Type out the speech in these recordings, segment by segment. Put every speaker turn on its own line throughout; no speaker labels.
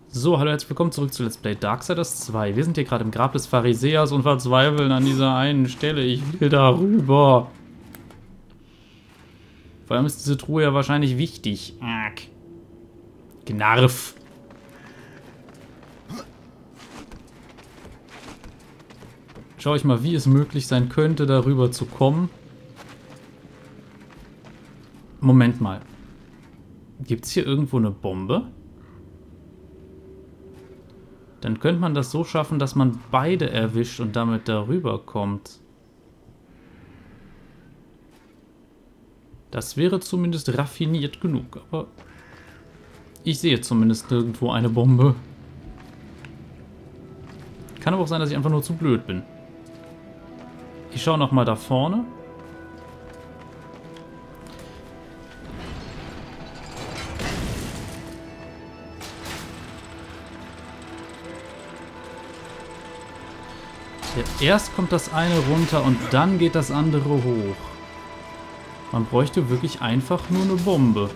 So, hallo, herzlich willkommen zurück zu Let's Play Darksiders 2. Wir sind hier gerade im Grab des Pharisäers und verzweifeln an dieser einen Stelle. Ich will da rüber. Vor allem ist diese Truhe ja wahrscheinlich wichtig. Gnarf. Schau ich mal, wie es möglich sein könnte, darüber zu kommen. Moment mal. Gibt es hier irgendwo eine Bombe? Dann könnte man das so schaffen, dass man beide erwischt und damit darüber kommt. Das wäre zumindest raffiniert genug, aber ich sehe zumindest nirgendwo eine Bombe. Kann aber auch sein, dass ich einfach nur zu blöd bin. Ich schaue nochmal da vorne. Erst kommt das eine runter und dann geht das andere hoch. Man bräuchte wirklich einfach nur eine Bombe.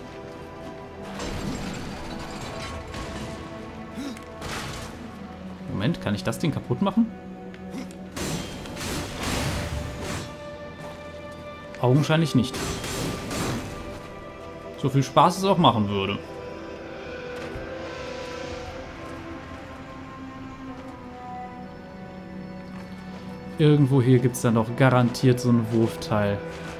Moment, kann ich das Ding kaputt machen? Augenscheinlich nicht. So viel Spaß es auch machen würde. Irgendwo hier gibt es dann doch garantiert so ein Wurfteil.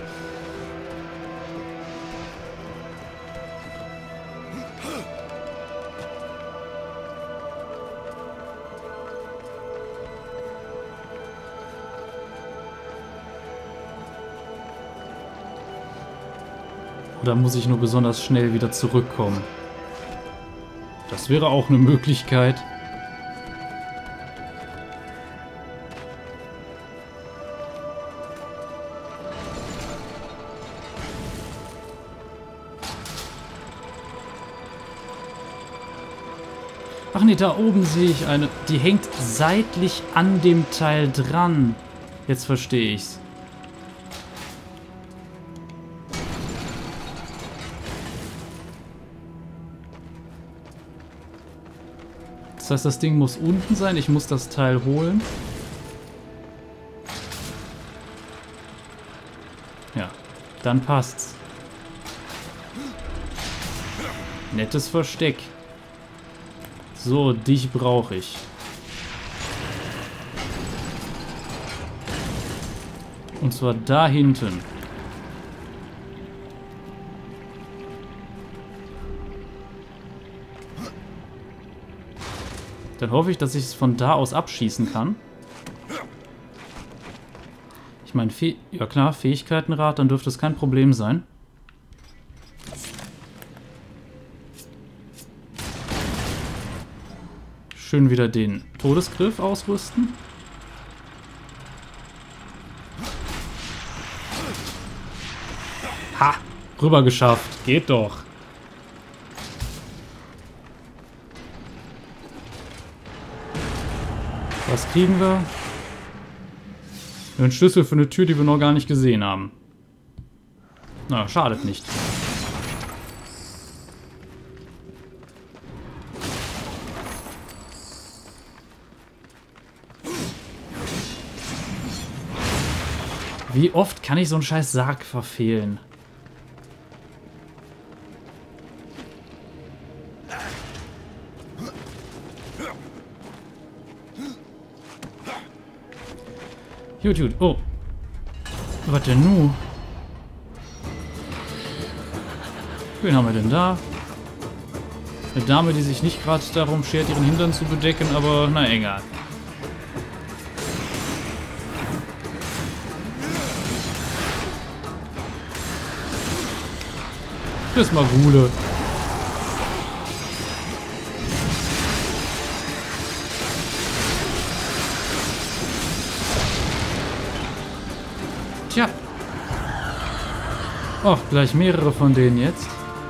Oder muss ich nur besonders schnell wieder zurückkommen? Das wäre auch eine Möglichkeit. Ach nee, da oben sehe ich eine. Die hängt seitlich an dem Teil dran. Jetzt verstehe ich's. Das heißt, das Ding muss unten sein. Ich muss das Teil holen. Ja, dann passt's. Nettes Versteck. So, dich brauche ich. Und zwar da hinten. Dann hoffe ich, dass ich es von da aus abschießen kann. Ich meine, ja klar, Fähigkeitenrad, dann dürfte es kein Problem sein. Schön wieder den Todesgriff ausrüsten. Ha! Rüber geschafft. Geht doch. Was kriegen wir? Einen Schlüssel für eine Tür, die wir noch gar nicht gesehen haben. Na, schadet nicht. Wie oft kann ich so einen scheiß Sarg verfehlen? Gut, gut. Oh. Was denn nun? Wen haben wir denn da? Eine Dame, die sich nicht gerade darum schert, ihren Hintern zu bedecken, aber na egal. Das Magule. Tja. Oh, gleich mehrere von denen jetzt.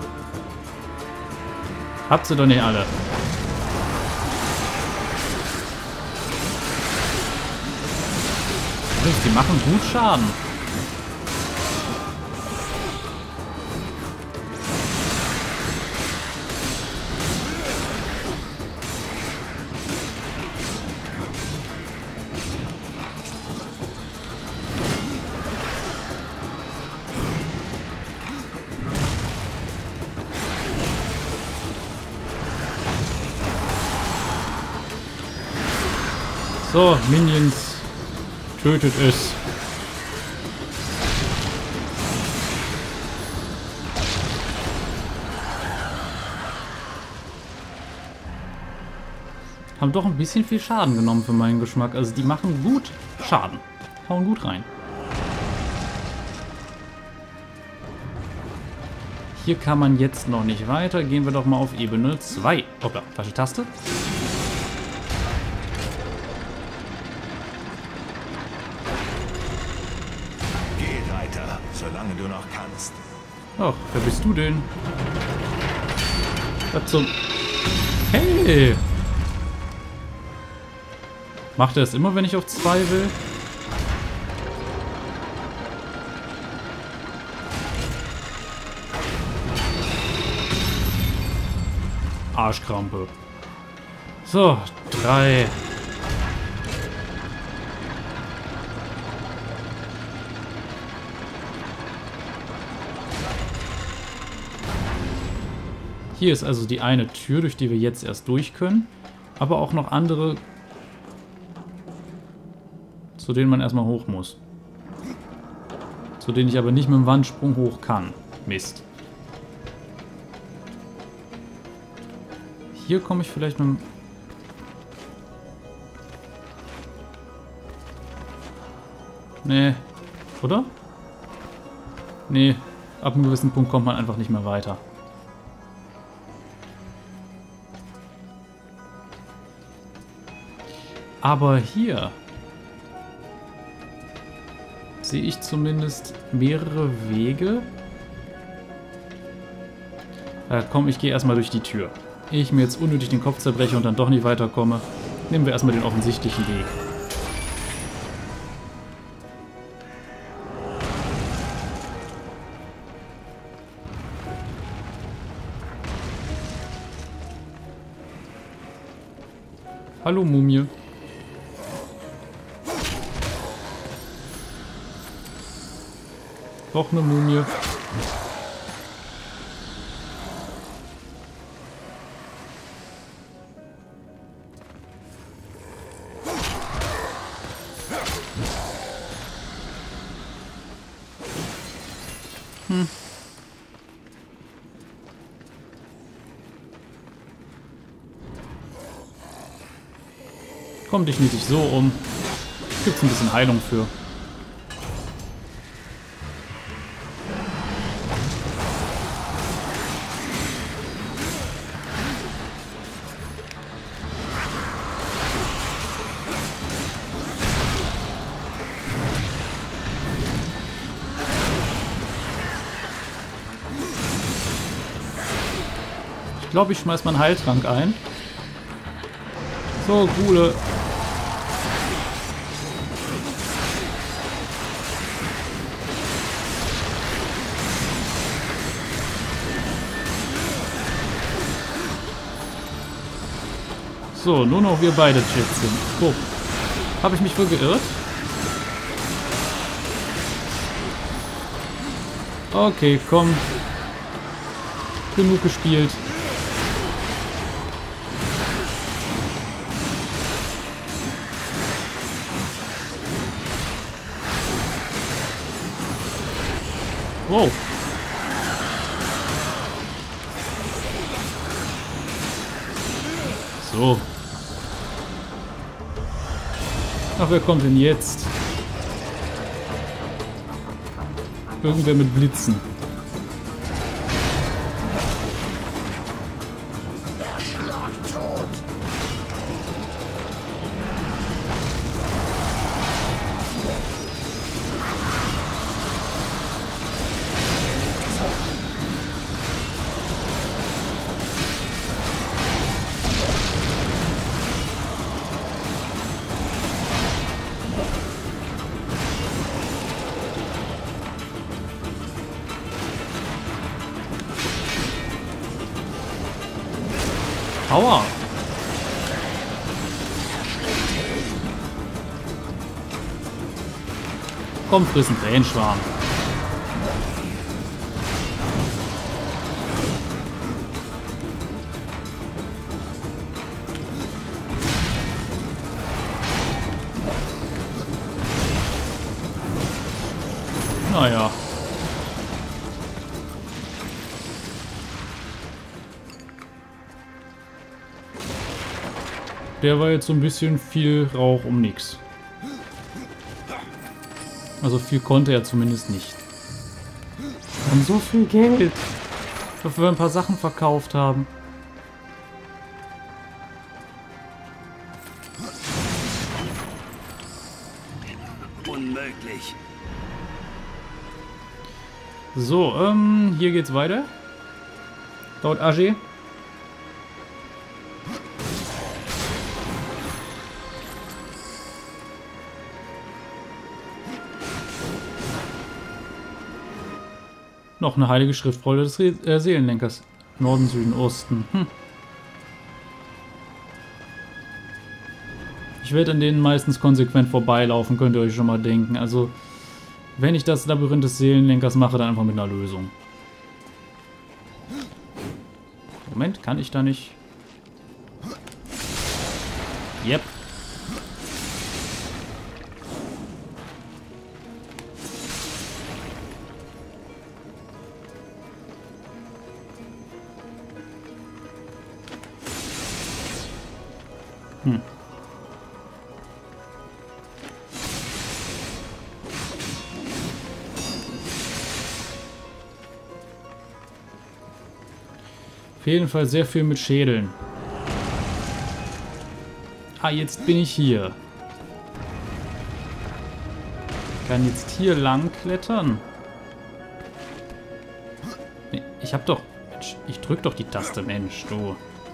Habt ihr doch nicht alle. Die machen gut Schaden. So, Minions, tötet es. Haben doch ein bisschen viel Schaden genommen für meinen Geschmack. Also die machen gut Schaden. Hauen gut rein. Hier kann man jetzt noch nicht weiter. Gehen wir doch mal auf Ebene 2. Hoppla, falsche Taste.
Geh weiter, solange du noch kannst.
Ach, wer bist du denn? Was zum... Hey! Macht er es immer, wenn ich auf 2 will? Arschkrampe. So, 3. Hier ist also die eine Tür, durch die wir jetzt erst durch können. Aber auch noch andere, zu denen man erstmal hoch muss. Zu denen ich aber nicht mit dem Wandsprung hoch kann. Mist. Hier komme ich vielleicht mit dem... Nee. Oder? Nee. Ab einem gewissen Punkt kommt man einfach nicht mehr weiter. Aber hier sehe ich zumindest mehrere Wege. Komm, ich gehe erstmal durch die Tür. Ehe ich mir jetzt unnötig den Kopf zerbreche und dann doch nicht weiterkomme, nehmen wir erstmal den offensichtlichen Weg. Hallo Mumie. Doch eine Mumie. Komm dich nicht so um. Gibt's ein bisschen Heilung für. Ich glaube, ich schmeiß mal einen Heiltrank ein. So, Gule. So, nur noch wir beide jetzt sind. Oh. Habe ich mich wohl geirrt? Okay, komm. Genug gespielt. Wow. So. Ach, wer kommt denn jetzt? Irgendwer mit Blitzen. Aua! Komm, friss einen Tränenschwarm. Naja. Der war jetzt so ein bisschen viel Rauch um nix. Also viel konnte er zumindest nicht. Und so viel Geld, dafür wir ein paar Sachen verkauft haben.
Unmöglich.
So, hier geht's weiter. Laut AG. Noch eine heilige Schriftrolle des Seelenlenkers. Norden, Süden, Osten. Ich werde an denen meistens konsequent vorbeilaufen, könnt ihr euch schon mal denken. Also, wenn ich das Labyrinth des Seelenlenkers mache, dann einfach mit einer Lösung. Moment, kann ich da nicht? Yep. Auf jeden Fall sehr viel mit Schädeln. Ah, jetzt bin ich hier. Ich kann jetzt hier lang klettern. Nee, ich hab doch... Mensch, ich drück doch die Taste, Mensch, du.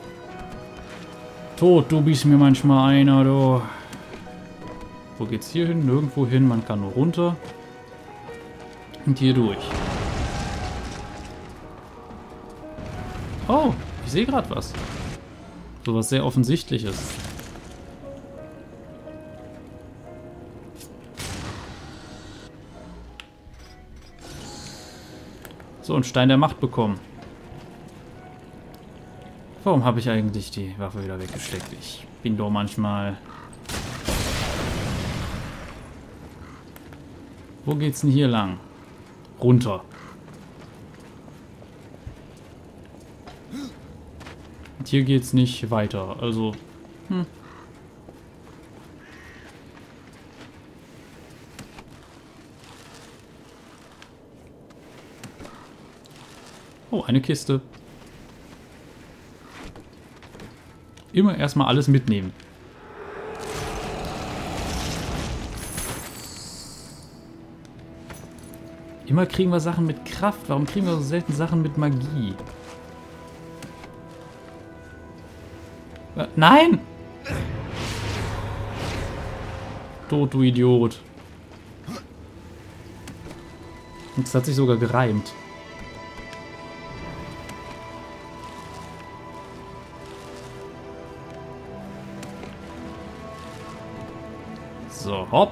Tot, du bist mir manchmal einer, du. Wo geht's hier hin? Nirgendwo hin, man kann nur runter. Und hier durch. Oh, ich sehe gerade was. So was sehr Offensichtliches. So, einen Stein der Macht bekommen. Warum habe ich eigentlich die Waffe wieder weggesteckt? Ich bin doch manchmal... Wo geht's denn hier lang? Runter. Und hier geht's nicht weiter. Also... Oh, eine Kiste. Immer erstmal alles mitnehmen. Immer kriegen wir Sachen mit Kraft. Warum kriegen wir so selten Sachen mit Magie? Nein! Tot, du Idiot. Und es hat sich sogar gereimt. So, hopp.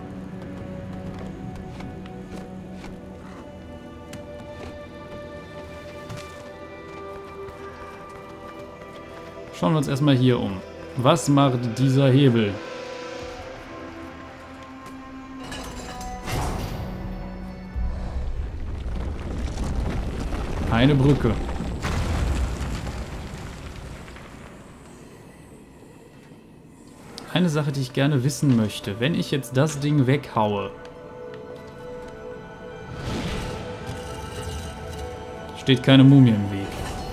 Schauen wir uns erstmal hier um. Was macht dieser Hebel? Eine Brücke. Eine Sache, die ich gerne wissen möchte. Wenn ich jetzt das Ding weghaue, steht keine Mumie im Weg.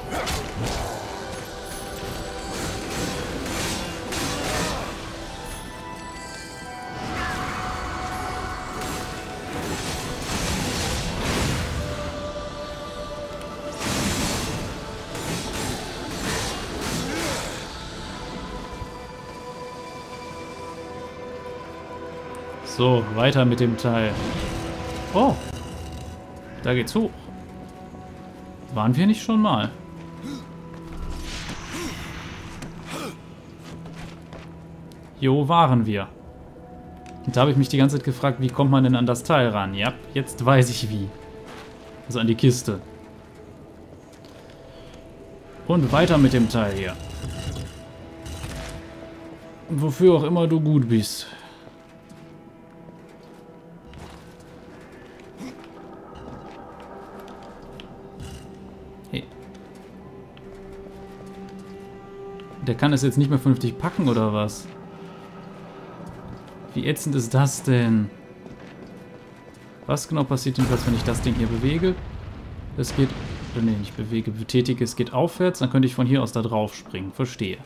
So, weiter mit dem Teil. Oh, da geht's hoch. Waren wir nicht schon mal? Jo, waren wir. Und da habe ich mich die ganze Zeit gefragt, wie kommt man denn an das Teil ran? Ja, jetzt weiß ich wie. Also an die Kiste. Und weiter mit dem Teil hier. Wofür auch immer du gut bist. Der kann es jetzt nicht mehr vernünftig packen, oder was? Wie ätzend ist das denn? Was genau passiert jedenfalls, wenn ich das Ding hier bewege? Es geht... Ne, nicht bewege, betätige, es geht aufwärts. Dann könnte ich von hier aus da drauf springen. Verstehe.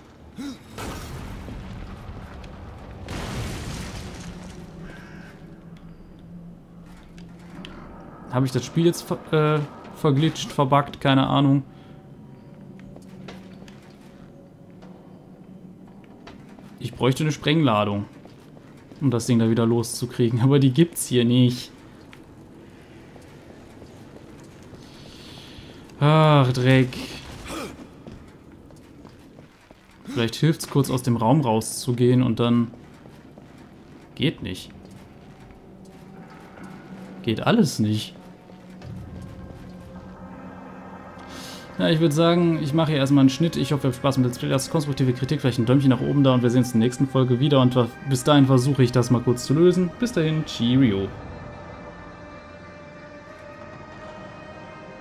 Habe ich das Spiel jetzt verglitscht, verbuggt? Keine Ahnung. Ich bräuchte eine Sprengladung, um das Ding da wieder loszukriegen. Aber die gibt's hier nicht. Ach, Dreck. Vielleicht hilft's kurz aus dem Raum rauszugehen und dann... Geht nicht. Geht alles nicht. Ja, ich würde sagen, ich mache hier erstmal einen Schnitt. Ich hoffe, ihr habt Spaß mit Let's Play. Lasst konstruktive Kritik, vielleicht ein Däumchen nach oben da und wir sehen uns in der nächsten Folge wieder. Und bis dahin versuche ich das mal kurz zu lösen. Bis dahin, Cheerio.